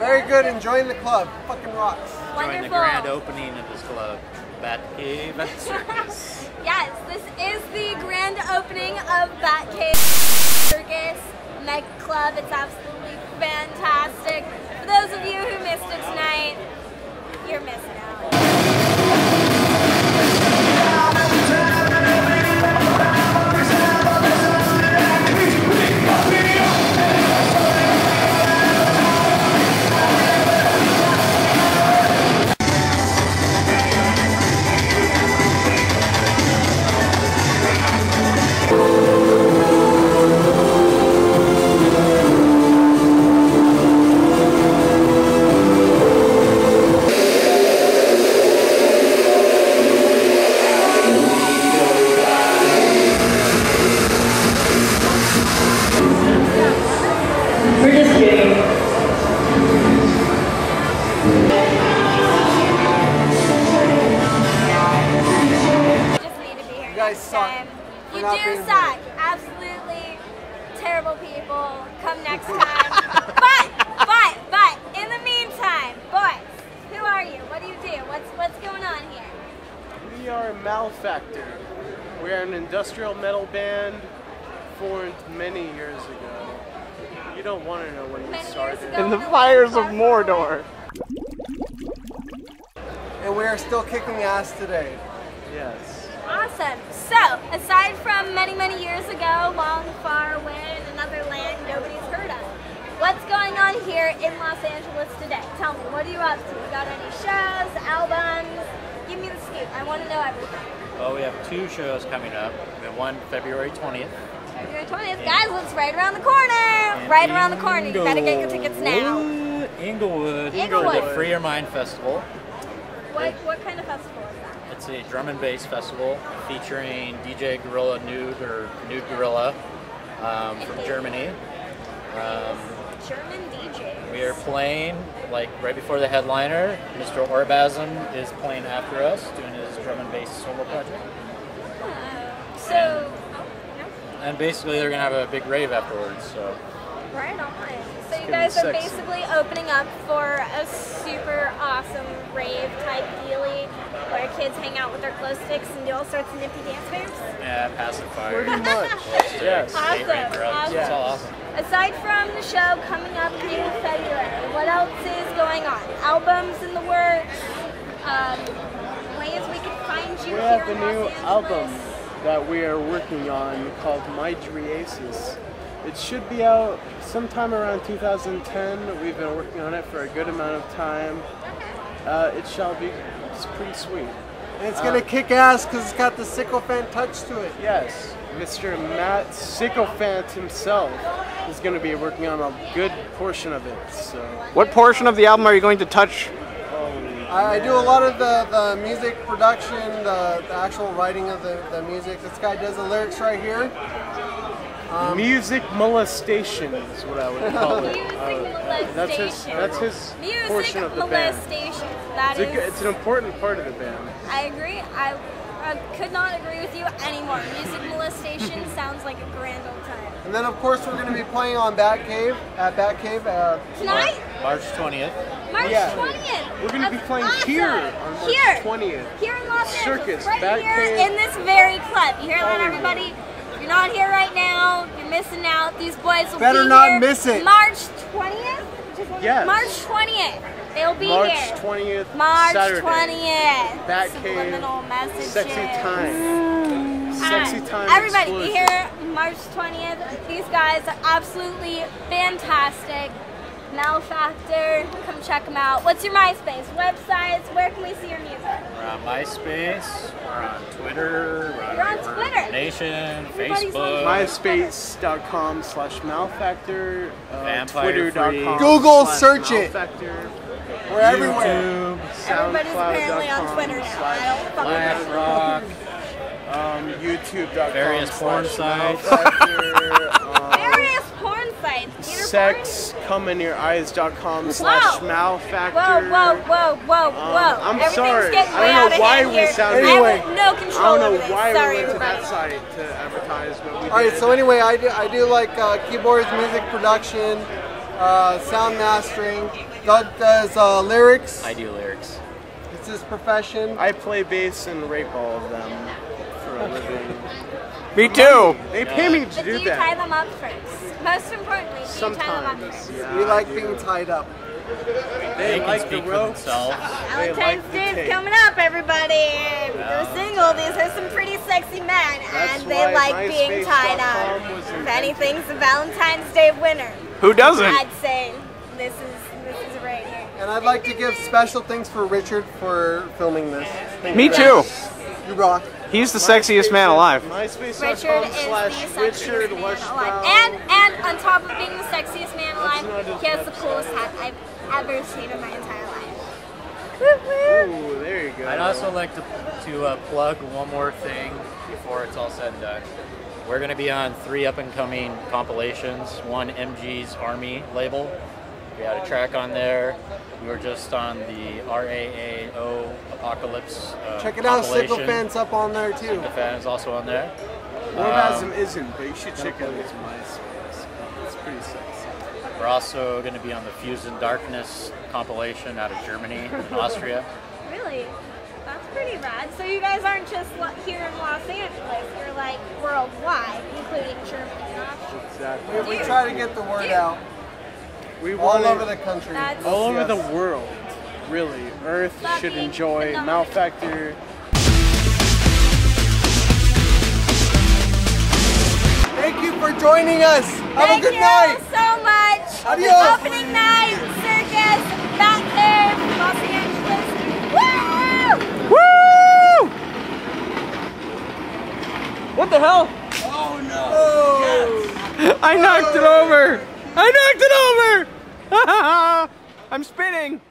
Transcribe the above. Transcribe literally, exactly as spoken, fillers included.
Very good, enjoying the club. Fucking rocks. Wonderful. Enjoying the grand opening of this club, Batcave and Circus. Yes, this is the grand opening of Batcave Circus nightclub. It's absolutely fantastic. For those of you who missed it tonight, you're missing out. We're just kidding. Just need to be here. You guys next suck time. for You not do being suck. here. Absolutely terrible people. Come next time. but, but, but, in the meantime, boys, who are you? What do you do? What's what's going on here? We are Malfaktor. We are an industrial metal band formed many years ago. You don't want to know when we Many years started. ago. In the fires of Mordor. And we are still kicking ass today. Yes. Awesome. So, aside from many, many years ago, long, far away in another land nobody's heard of, what's going on here in Los Angeles today? Tell me, what are you up to? You got any shows, albums? Give me the scoop. I want to know everything. Well, we have two shows coming up. We have one February twentieth. February twentieth. Guys, it's right around the corner. Right around the corner. You better get your tickets now. Inglewood. Inglewood. For the Free Your Mind Festival. What, what kind of festival is that? It's a drum and bass festival featuring D J Gorilla Nude or Nude Gorilla um, from Germany. Um, German D Js. we are playing like right before the headliner. Mister Orbasm is playing after us, doing his drum and bass solo project. Uh, so, oh, no. And basically, they're gonna have a big rave afterwards. So. Right on. So you gonna guys be are sexy. basically opening up for a super awesome rave type dealie where kids hang out with their glow sticks and do all sorts of nifty dance moves. Yeah, pacifier. Pretty much. Yes. Awesome, Gateway drugs. awesome. It's all awesome. Aside from the show coming up in February, what else is going on? Albums in the works? Um, ways we can find you We here have a in new Los Angeles? album that we are working on called My Driasis. It should be out sometime around two thousand ten. We've been working on it for a good amount of time. Uh, it shall be it's pretty sweet. And it's gonna Uh, kick ass because it's got the sycophant touch to it. Yes, Mister Matt Sycophant himself is going to be working on a good portion of it. So, What portion of the album are you going to touch? I, I do a lot of the, the music production, the, the actual writing of the, the music. This guy does the lyrics right here. Um, music molestation is what I would call it. Music Uh, that's his. molestation. That's his Music portion of the band. molestation. That It's, is. a, it's an important part of the band. I agree. I, I could not agree with you anymore. Music molestation sounds like a grand old time. and then of course we're gonna be playing on Batcave at Batcave. Uh, Tonight, March twentieth. March Yeah. twentieth. We're going to be That's playing awesome. here on March Here. twentieth. Here in Los Angeles, Circus, right Batcave, here in this very club. You hear that, Hollywood. everybody? If you're not here right now, you're missing out. These boys will Better be not here miss it. March twentieth? Yes. March twentieth. They'll be March here. twentieth, March Saturday. twentieth. Batcave, Subliminal messages. Sexy time. Sexy time. Everybody, you exclusive. hear March twentieth. These guys are absolutely fantastic. Malfaktor, come check them out. What's your MySpace? Websites? Where can we see your music? We're on MySpace. We're on Twitter. We're You're on Twitter. Nation, Everybody's on Facebook. MySpace.com slash Malfaktor. Uh, Vampire Twitter.com. Google slash search it. Malfaktor. we're everywhere. YouTube, Everybody's apparently on Twitter now. I don't fucking Flash know. Rock, Um, YouTube.com. various porn slash sites. Malfaktor, um, Various porn sites. Theater sex come in your eyes.com slash Whoa. malfactor. Whoa, whoa, whoa, whoa, whoa. Um, I'm Everything's sorry. getting I way don't out know of why hand we here. sounded- I Anyway. have no I control don't know over this. why Sorry, we went to everybody. that site to advertise, but we All right, did. so anyway, I do I do like uh, keyboards, music production, uh, sound mastering. Doug does uh, lyrics. I do lyrics. It's his profession. I play bass and rape all of them for a living. Me too. They pay me to But do do you tie that. them up first? Most importantly, do you tie them up Sometimes. first? Yeah, We I like do. being tied up. They They can like the speak for ropes. themselves. They Valentine's like the Day is tape. coming up, everybody. If you're single, these are some pretty sexy men, That's and they why like being tied MySpace up. dot com was If invented. anything's a Valentine's Day winner, Who doesn't? I'd say this is this is right here. And I'd like to give special thanks for Richard for filming this. Thank Me you. too. You rock. He's the sexiest man alive. Richard MySpace.com is the slash sexiest Richard man Westbrown. alive. And, and on top of being the sexiest man That's alive, not his he has the website. coolest hat I've ever seen in my entire life. Woo woo! Ooh, there you go. I'd also like to, to uh, plug one more thing before it's all said and done. We're going to be on three up-and-coming compilations. One, M G's Army label. We had a track on there. We were just on the R A A O Apocalypse uh, Check it out. compilation. Sickle Fan's up on there too. The fan is also on there. Orgasm isn't, but you should check out his MySpace. It's pretty sexy. We're also going to be on the Fused in Darkness compilation out of Germany and Austria. Really? That's pretty rad. So you guys aren't just lo- here in Los Angeles, you're like worldwide, including Germany and Austria. Exactly. We try to get the word out We all want over it the country. That's- all over Yes. the world. Really, Earth Lucky, should enjoy but not- Malfaktor. Thank you for joining us. Have Thank a good you night. so much. Adios. Opening night, Circus, Batcave, Los Angeles. Woo! Woo! What the hell? Oh no. I knocked it over. I knocked it over. I'm spinning.